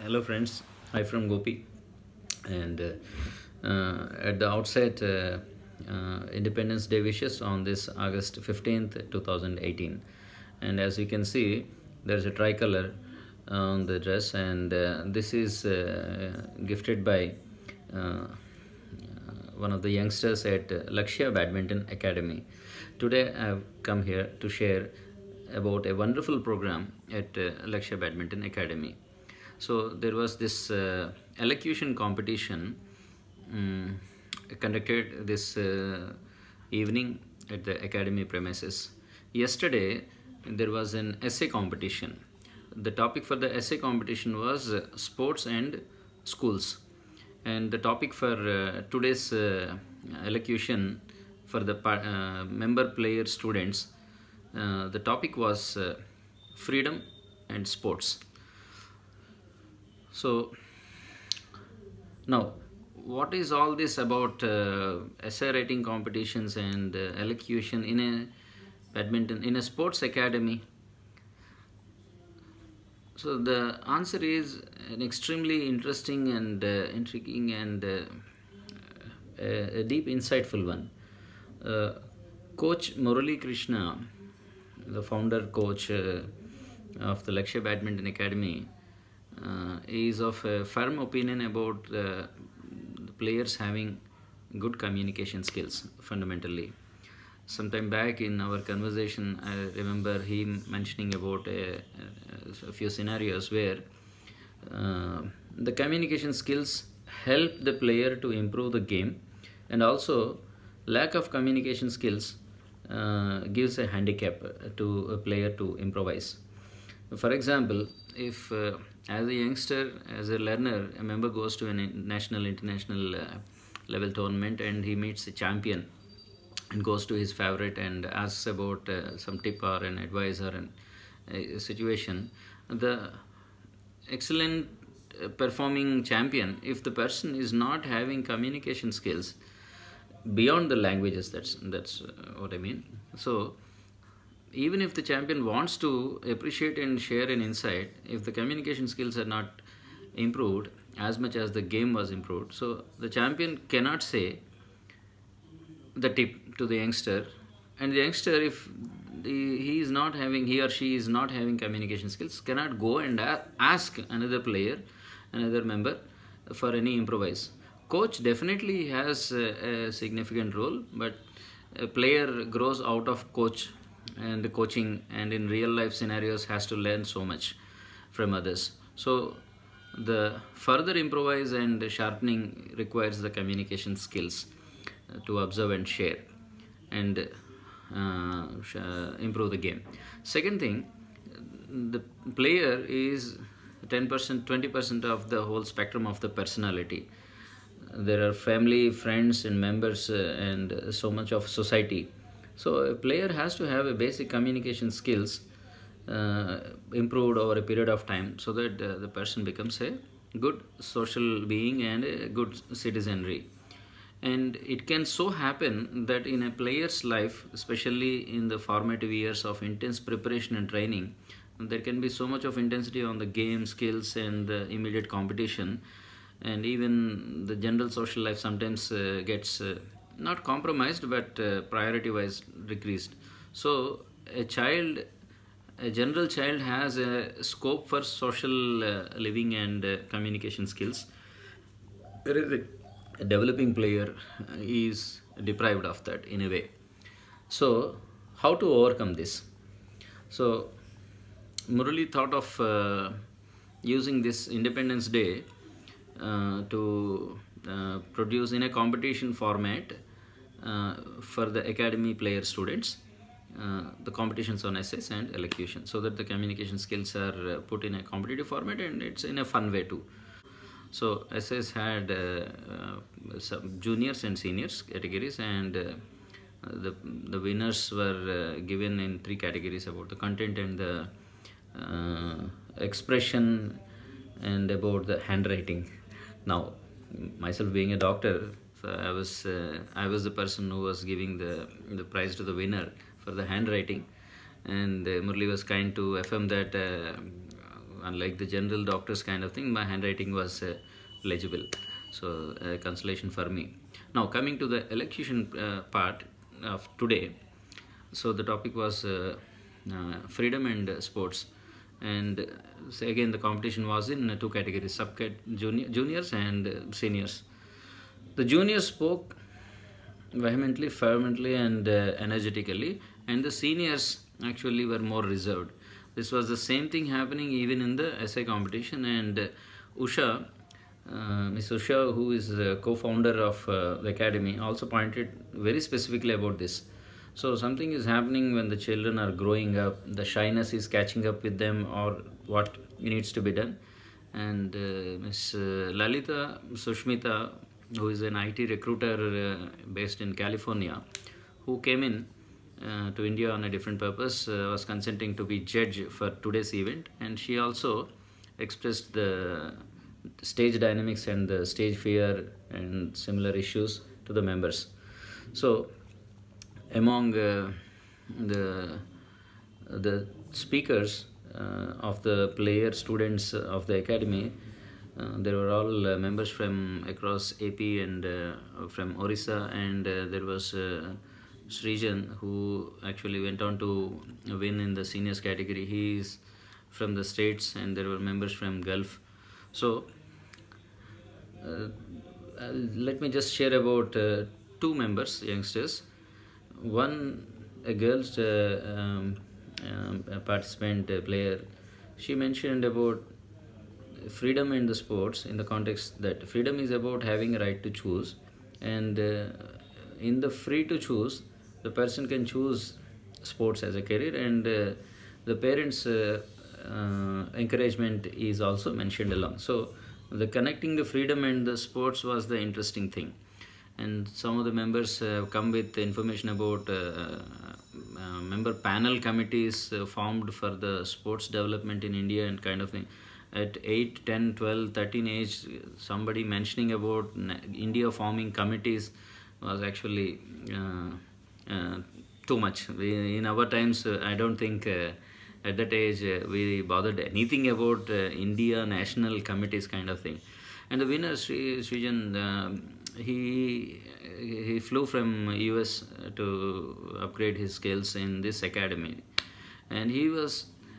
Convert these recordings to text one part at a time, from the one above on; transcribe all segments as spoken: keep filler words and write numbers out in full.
Hello friends, hi from Gopi, and uh, uh, at the outset, uh, uh, Independence Day wishes on this August fifteenth, two thousand eighteen. And as you can see, there's a tricolor on the dress, and uh, this is uh, gifted by uh, one of the youngsters at LAQSHYA Badminton Academy. Today I have come here to share about a wonderful program at uh, LAQSHYA Badminton Academy. So there was this uh, elocution competition um, conducted this uh, evening at the academy premises. Yesterday there was an essay competition. The topic for the essay competition was uh, sports and schools, and the topic for uh, today's uh, elocution for the uh, member player students, uh, the topic was uh, freedom and sports. So now, what is all this about uh, essay writing competitions and uh, elocution in a badminton, in a sports academy? So the answer is an extremely interesting and uh, intriguing and uh, a, a deep insightful one. Uh, Coach Murali Krishna, the founder coach uh, of the LAQSHYA Badminton Academy, Uh, is of a firm opinion about uh, the players having good communication skills fundamentally. Sometime back in our conversation, I remember him mentioning about a, a few scenarios where uh, the communication skills help the player to improve the game, and also lack of communication skills uh, gives a handicap to a player to improvise. For example, if uh, as a youngster, as a learner, a member goes to a national, international uh, level tournament and he meets a champion and goes to his favorite and asks about uh, some tip or an advice or an, a situation, the excellent uh, performing champion, if the person is not having communication skills beyond the languages, that's, that's uh, what I mean. So even if the champion wants to appreciate and share an insight, if the communication skills are not improved as much as the game was improved, so the champion cannot say the tip to the youngster, and the youngster, if the, he is not having, he or she is not having communication skills, cannot go and ask another player, another member for any improvise. Coach definitely has a, a significant role, but a player grows out of coach and the coaching, and in real life scenarios has to learn so much from others. So the further improvise and sharpening requires the communication skills to observe and share and uh, improve the game. Second thing, the player is ten percent, twenty percent of the whole spectrum of the personality. There are family, friends and members uh, and so much of society. So a player has to have a basic communication skills uh, improved over a period of time, so that uh, the person becomes a good social being and a good citizenry. And it can so happen that in a player's life, especially in the formative years of intense preparation and training, there can be so much of intensity on the game skills and the immediate competition, and even the general social life sometimes uh, gets uh, not compromised, but uh, priority wise decreased. So a child, a general child has a scope for social uh, living and uh, communication skills, whereas a, a developing player is deprived of that in a way. So how to overcome this? So Murali thought of uh, using this Independence Day uh, to uh, produce in a competition format uh, for the academy player students uh, the competitions on essays and elocution, so that the communication skills are uh, put in a competitive format and it's in a fun way too. So essays had uh, uh, some juniors and seniors categories, and uh, the, the winners were uh, given in three categories about the content and the uh, expression and about the handwriting. Now, myself being a doctor, so I was uh, I was the person who was giving the the prize to the winner for the handwriting, and uh, Murali was kind to affirm that uh, unlike the general doctors kind of thing, my handwriting was uh, legible. So uh, consolation for me. Now coming to the elocution uh, part of today. So the topic was uh, uh, freedom and uh, sports. And uh, so again the competition was in uh, two categories, sub junior, juniors and uh, seniors. The juniors spoke vehemently, fervently and uh, energetically, and the seniors actually were more reserved. This was the same thing happening even in the essay competition, and uh, Usha, uh, Miss Usha, who is the co-founder of uh, the academy, also pointed very specifically about this. So something is happening when the children are growing up, the shyness is catching up with them, or what needs to be done. And uh, Miss Uh, Lalita Sushmita, who is an I T recruiter uh, based in California, who came in uh, to India on a different purpose, uh, was consenting to be judge for today's event, and she also expressed the stage dynamics and the stage fear and similar issues to the members. So among uh, the the speakers uh, of the player students of the academy, Uh, there were all uh, members from across A P and uh, from Orissa, and uh, there was uh, Srijan, who actually went on to win in the seniors category. He is from the states, and there were members from Gulf. So uh, let me just share about uh, two members, youngsters. One, a girl's uh, um, um, a participant, a player. She mentioned about freedom in the sports, in the context that freedom is about having a right to choose, and uh, in the free to choose, the person can choose sports as a career, and uh, the parents uh, uh, encouragement is also mentioned along. So the connecting the freedom and the sports was the interesting thing. And some of the members have come with information about uh, uh, member panel committees uh, formed for the sports development in India and kind of thing. At eight, ten, twelve, thirteen age, somebody mentioning about India forming committees was actually uh, uh, too much. We, in our times, uh, I don't think uh, at that age uh, we bothered anything about uh, India national committees kind of thing. And the winner, Sri, Srijan, uh, he, he flew from U S to upgrade his skills in this academy. And he was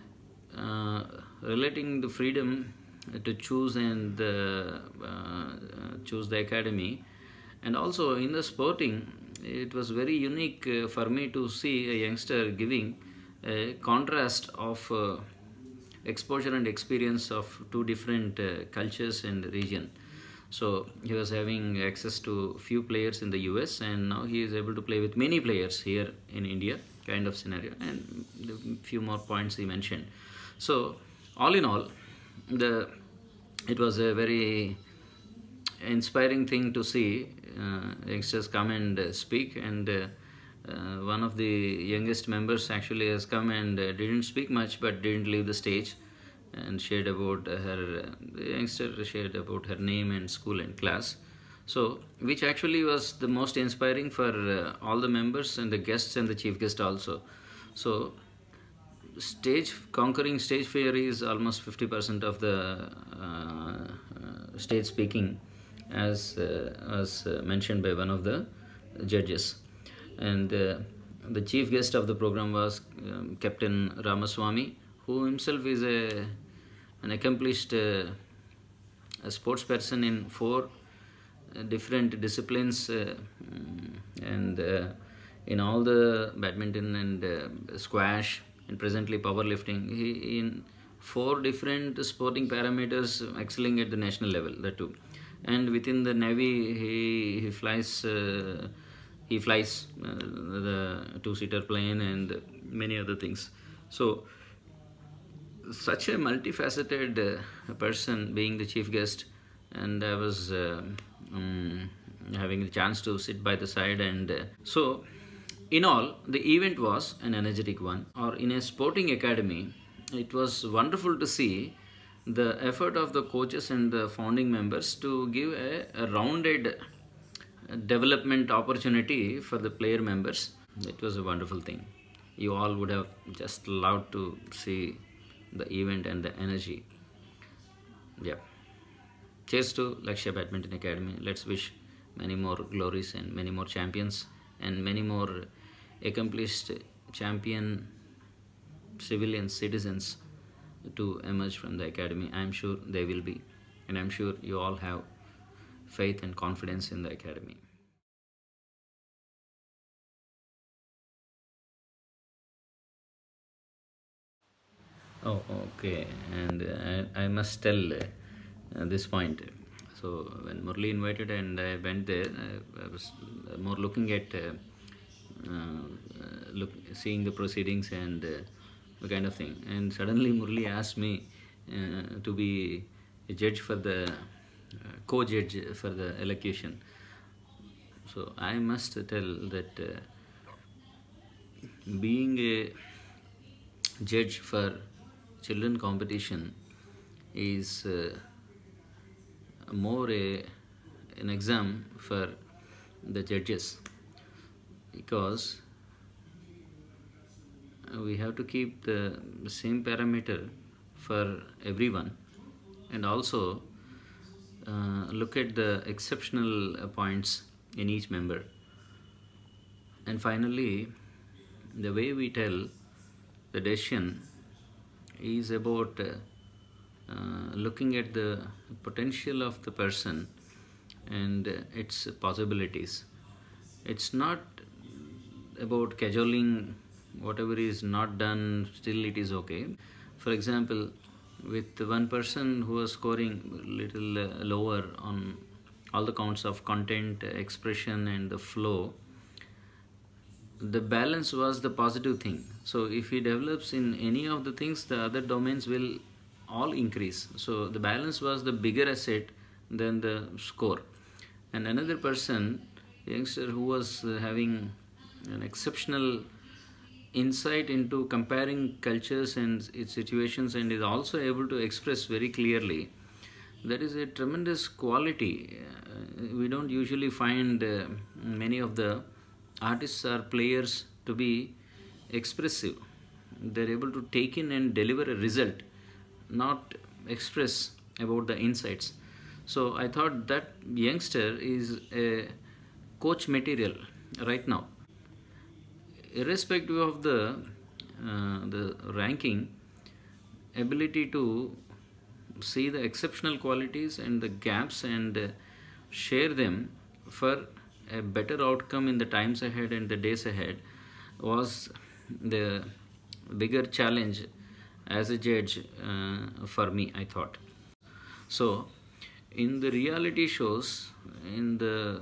Uh, relating the freedom to choose and uh, uh, choose the academy, and also in the sporting, it was very unique uh, for me to see a youngster giving a contrast of uh, exposure and experience of two different uh, cultures and region. So he was having access to few players in the U S, and now he is able to play with many players here in India kind of scenario, and a few more points he mentioned. So all in all, the it was a very inspiring thing to see uh, youngsters come and uh, speak, and uh, uh, one of the youngest members actually has come and uh, didn't speak much, but didn't leave the stage, and shared about her uh, the youngster shared about her name and school and class. So which actually was the most inspiring for uh, all the members and the guests and the chief guest also. So stage conquering stage fear is almost fifty percent of the uh, uh, stage speaking, as uh, as uh, mentioned by one of the judges. And uh, the chief guest of the program was um, Captain Ramaswamy, who himself is a an accomplished uh, a sports person in four uh, different disciplines, uh, and uh, in all the badminton and uh, squash, and presently powerlifting. He in four different sporting parameters excelling at the national level, that too. And within the Navy, he he flies uh, he flies uh, the two-seater plane and many other things. So such a multifaceted uh, person being the chief guest, and I was uh, um, having the chance to sit by the side, and uh, so in all, the event was an energetic one. Or in a sporting academy, it was wonderful to see the effort of the coaches and the founding members to give a, a rounded development opportunity for the player members. It was a wonderful thing. You all would have just loved to see the event and the energy. yeah. Cheers to Lakshya Badminton Academy. Let's wish many more glories and many more champions and many more accomplished champion civilian citizens to emerge from the academy. I'm sure they will be, and I'm sure you all have faith and confidence in the academy. Oh, okay. And uh, I, I must tell uh, uh, this point. So when Murali invited and I went there, I, I was more looking at uh, uh, look, seeing the proceedings and uh, the kind of thing. And suddenly Murali asked me uh, to be a judge for the uh, co-judge for the elocution. So I must tell that uh, being a judge for children competition is uh, more a, an exam for the judges, because we have to keep the same parameter for everyone, and also uh, look at the exceptional points in each member. And finally, the way we tell the decision is about uh, uh, looking at the potential of the person and uh, its possibilities. It's not about cajoling whatever is not done, still it is okay. For example, with one person who was scoring little uh, lower on all the counts of content, expression and the flow, the balance was the positive thing. So if he develops in any of the things, the other domains will all increase. So the balance was the bigger asset than the score. And another person, youngster who was having an exceptional insight into comparing cultures and its situations and is also able to express very clearly, that is a tremendous quality. Uh, we don't usually find uh, many of the artists or players to be expressive. They're able to take in and deliver a result, not express about the insights. So I thought that youngster is a coach material right now. Irrespective of the uh, the ranking, ability to see the exceptional qualities and the gaps and uh, share them for a better outcome in the times ahead and the days ahead was the bigger challenge as a judge uh, for me, I thought. So in the reality shows, in the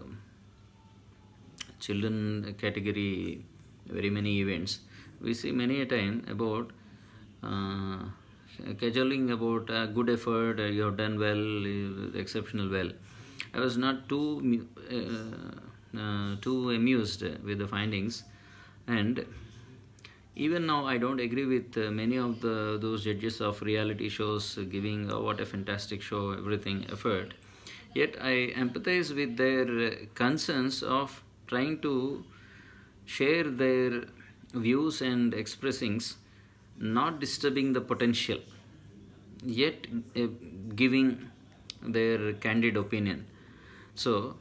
children category, very many events, we see many a time about uh, cajoling about uh, good effort, uh, you have done well, uh, exceptional well. I was not too uh, uh, too amused with the findings, and even now I don't agree with uh, many of the those judges of reality shows uh, giving uh, what a fantastic show, everything, effort. Yet I empathize with their uh, concerns of trying to share their views and expressings, not disturbing the potential, yet uh, giving their candid opinion. So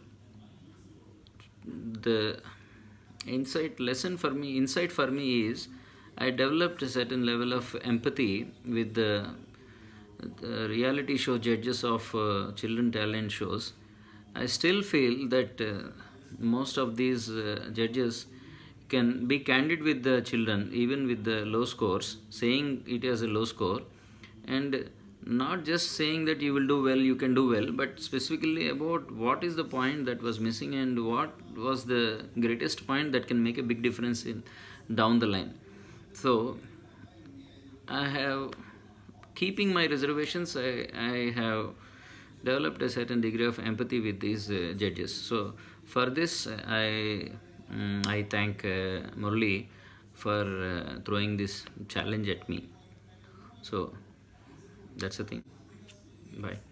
the insight lesson for me, insight for me is I developed a certain level of empathy with the, the reality show judges of uh, children talent shows. I still feel that uh, most of these uh, judges can be candid with the children, even with the low scores, saying it as a low score, and not just saying that you will do well, you can do well, but specifically about what is the point that was missing and what was the greatest point that can make a big difference in down the line. So I have, keeping my reservations, I, I have developed a certain degree of empathy with these uh, judges. So for this I um, I thank uh, Murali for uh, throwing this challenge at me. So that's the thing. Bye.